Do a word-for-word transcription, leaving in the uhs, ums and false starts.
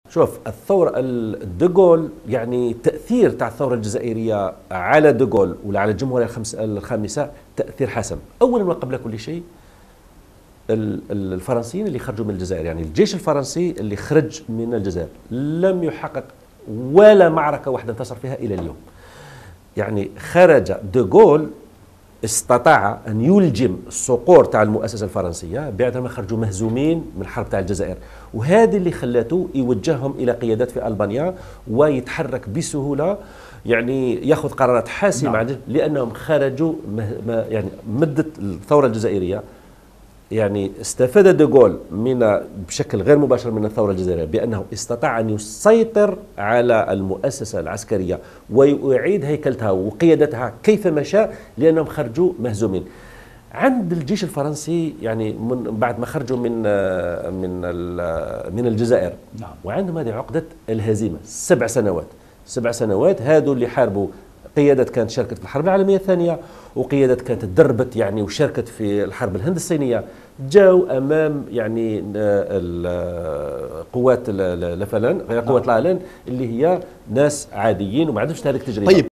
شوف الثورة ديغول، يعني تأثير تاع الثورة الجزائرية على ديغول ولا على الجمهورية الخامسة تأثير حاسم. أولا وقبل كل شيء الفرنسيين اللي خرجوا من الجزائر، يعني الجيش الفرنسي اللي خرج من الجزائر لم يحقق ولا معركة واحدة انتصر فيها إلى اليوم. يعني خرج ديغول استطاع أن يلجم الصقور تاع المؤسسة الفرنسية بعدما خرجوا مهزومين من الحرب تاع الجزائر، وهذه اللي خلاته يوجههم إلى قيادات في ألبانيا ويتحرك بسهولة، يعني ياخذ قرارات حاسمة. نعم. لأنهم خرجوا يعني مدة الثورة الجزائرية، يعني استفاد ديغول من بشكل غير مباشر من الثورة الجزائرية بأنه استطاع أن يسيطر على المؤسسة العسكرية ويعيد هيكلتها وقيادتها كيفما شاء، لأنهم خرجوا مهزومين. عند الجيش الفرنسي يعني من بعد ما خرجوا من من من الجزائر، نعم. وعندهم هذه عقدة الهزيمة، سبع سنوات سبع سنوات هادو اللي حاربوا قيادة كانت شاركت في الحرب العالمية الثانية، وقيادة كانت تدربت يعني وشاركت في الحرب الهند الصينية، جاو أمام يعني قوات لافلان قوات لاهلان اللي هي ناس عاديين وما عندهمش تاريخ تجربة. طيب.